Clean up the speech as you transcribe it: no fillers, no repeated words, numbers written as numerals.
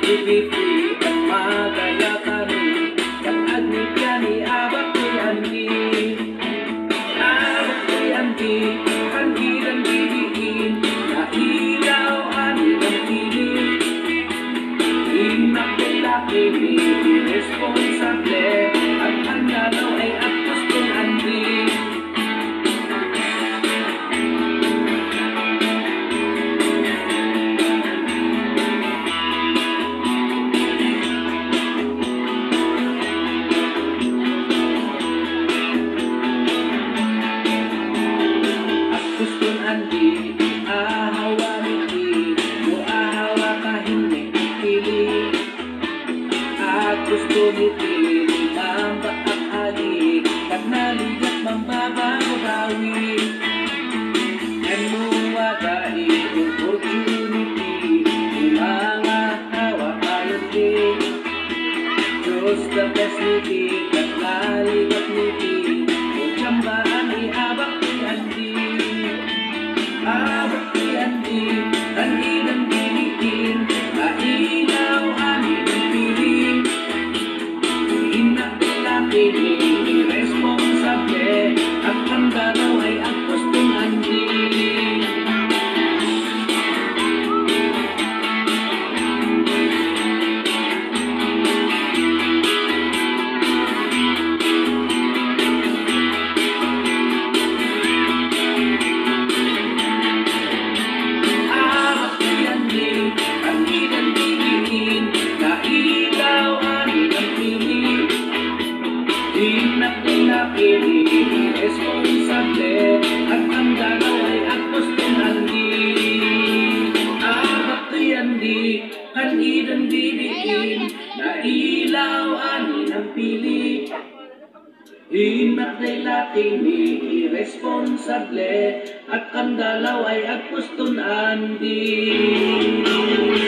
Ibigay ang madaya kami Yang agni piani abak ni Andi Abak ni Andi Andi dan didiin Na ilaw ani ng pili Inak laki ni responsable At ang dalaw ay aktos kong Andi Andi, ahawa niti, mo ahawa kahimik pili. At gusto niti, mamba ang ali, at naligat mambabago dawi. And muwagai, opportunity, mga hawa kayo din. Diyos the best niti, at naligat niti, o tiyambaan ihabak ni Andi. Abak ni Andi, Andi ng diniin, na ilaw ani ng pili. Inakilaki ni responsable, at ang dalaw ay aktos ng Andi. Ini responsable at ang dalaw ay aktos ng Andi. Abak ni Andi, Andi dan didiin, na ilaw ani ng pili. Inak laki ni irresponsable at ang dalaw ay aktos ng Andi.